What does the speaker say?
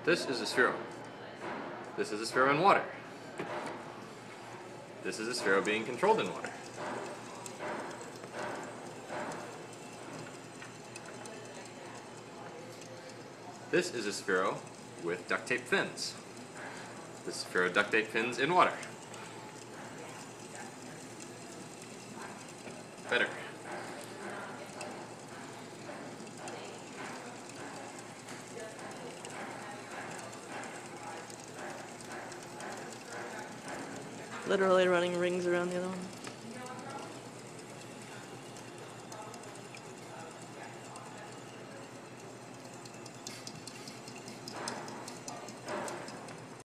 This is a sphero. This is a sphero in water. This is a sphero being controlled in water. This is a sphero with duct tape fins. This sphero duct tape fins in water. Better. Literally running rings around the other one.